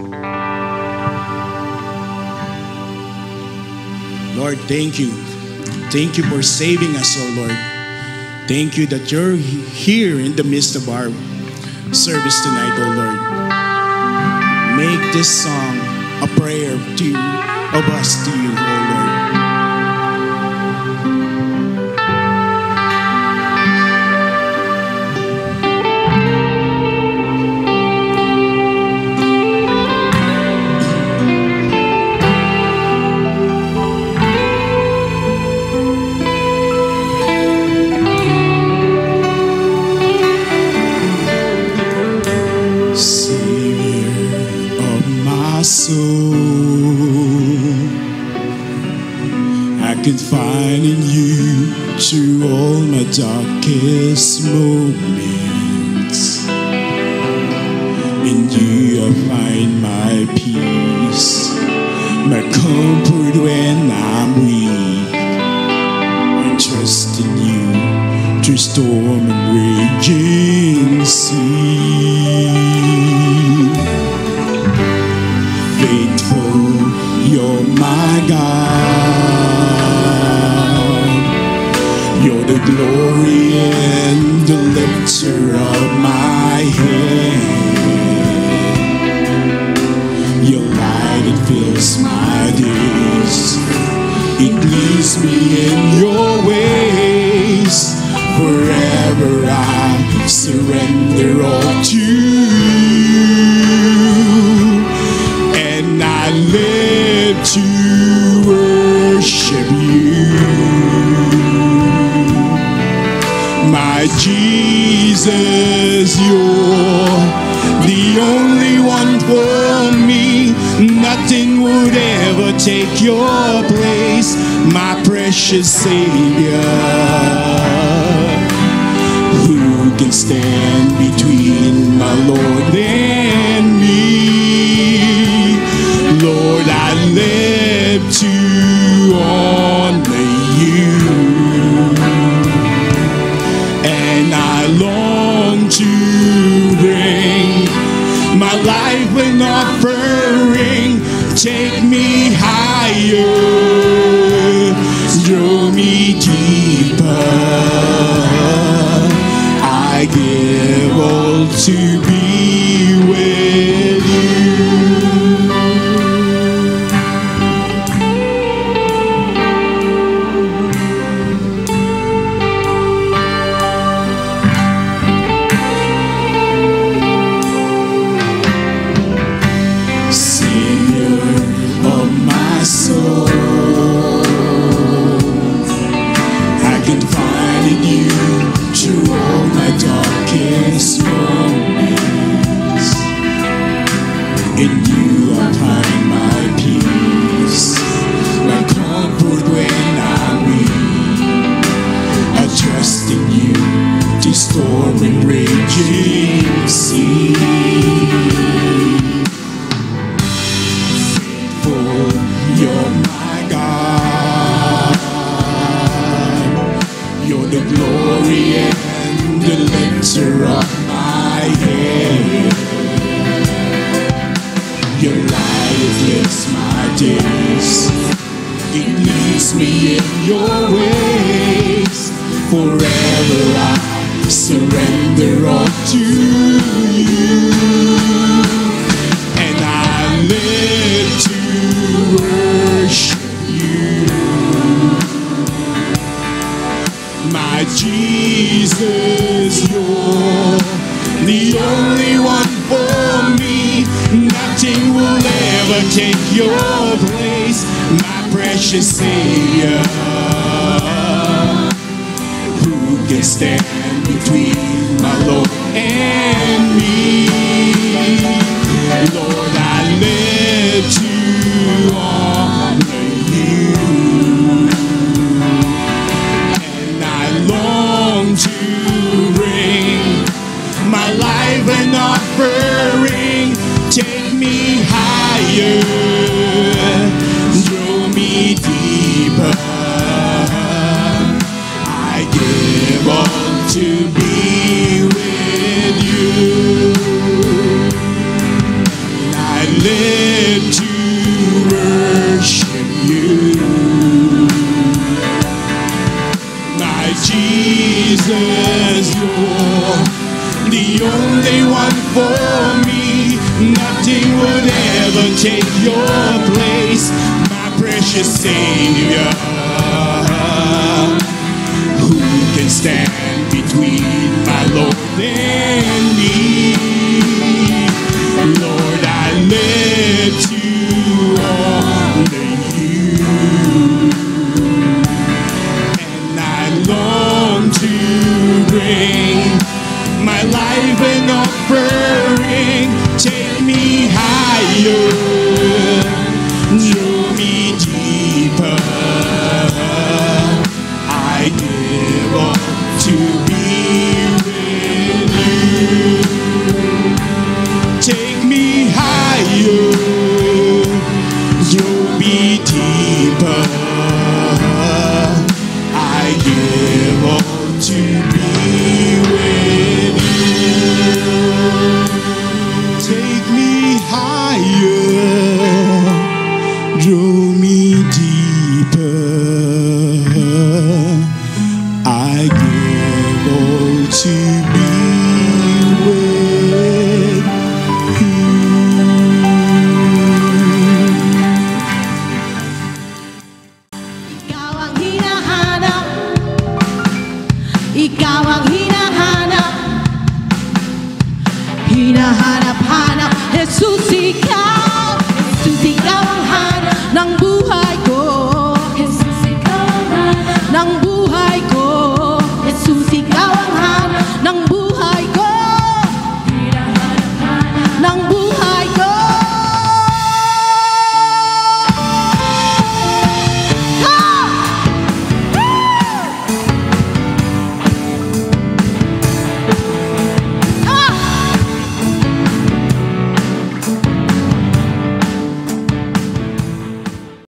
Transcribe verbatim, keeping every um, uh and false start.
Lord, thank you. Thank you for saving us, oh Lord. Thank you that you're here in the midst of our service tonight, oh Lord. Make this song a prayer to you, of us to you, oh Lord. I can find in you through all my darkest moments. In you I find my peace, my comfort when I'm weak. I trust in you through storm and raging sea. Faithful, you're my God. You're the glory and the lifter of my head. Your light, it fills my days. It leads me in your ways. Forever I surrender all to you. I live to worship you, my Jesus. You're the only one for me. Nothing would ever take your place, my precious Savior. Who can stand between my Lord and me? Lord, I live to honor you, and I long to bring my life an offering. Take me higher, draw me deeper. I give all to be with you. Storm and raging sea. Faithful, you're my God. You're the glory and the lifter of my head. Your light lifts my days. It leads me in your ways. Forever I surrender all to you, and I live to worship you, my Jesus. You're the only one for me. Nothing will ever take your place, my precious Savior. Who can stand between my Lord and me? Lord, I live to honor you, and I long to bring my life an offering. Take me higher, draw me deeper. I give all to be your place, my precious Savior. Who can stand between my Lord and me? Lord, I live to honor you, and I long to bring my life an offering. Take me higher, draw me deeper. I give up to be with you. Take me higher, draw me deeper. I give up to be with you. Take me higher, draw me deeper. I give all to be with you. Ikaw ang hinahanap, ikaw ang hinahanap, hinahanap-hanap, Jesus, ikaw, Jesus, ikaw ang hanap ng buhay ko, Jesus, ikaw ang hanap ng buhay ko, Jesus, ikaw ang hanap ng buhay ko, hinahanap-hanap ng buhay ko.